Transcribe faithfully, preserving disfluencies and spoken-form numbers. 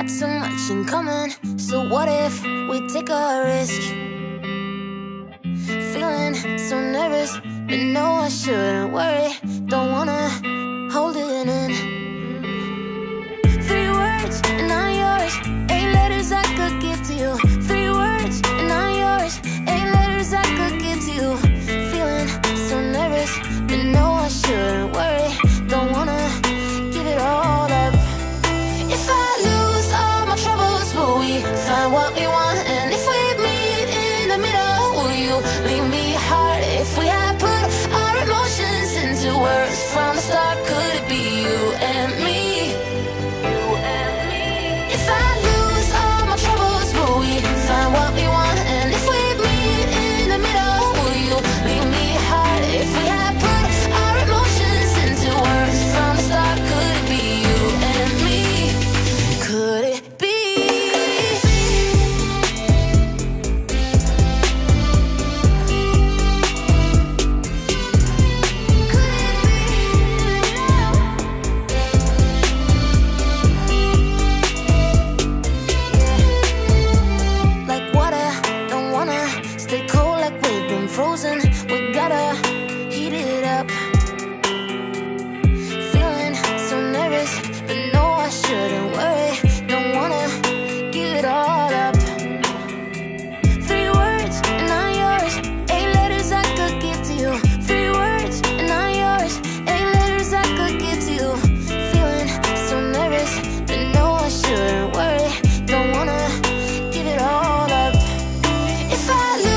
got so much in common. So what if we take a risk? Feeling so nervous, but no, I shouldn't worry. Don't wanna hold it in. Three words and I'm yours. Eight letters I could give to you. Three words and I'm yours. Eight letters I could give to you. Feeling so nervous, but no, I shouldn't worry. Don't wanna give it all up. If I lose all my troubles, will we find what we want? And if we meet in the middle, will you leave me hard? If we had put our emotions into words from the start, could it be you and me? You and me. If I lose all my troubles, will we find what we want? And if we meet in the middle, will you leave me hard? If we had put our emotions into words from the start, could it be you and me? Could it be? Like water, don't wanna stay cold like we've been frozen. We gotta heat it up. Feeling so nervous, but no, I shouldn't worry. Don't wanna give it all up. Three words and I'm yours. Eight letters I could give to you. Three words and I'm yours. Eight letters I could give to you. Feeling so nervous, but no, I shouldn't worry. Don't wanna give it all up. If I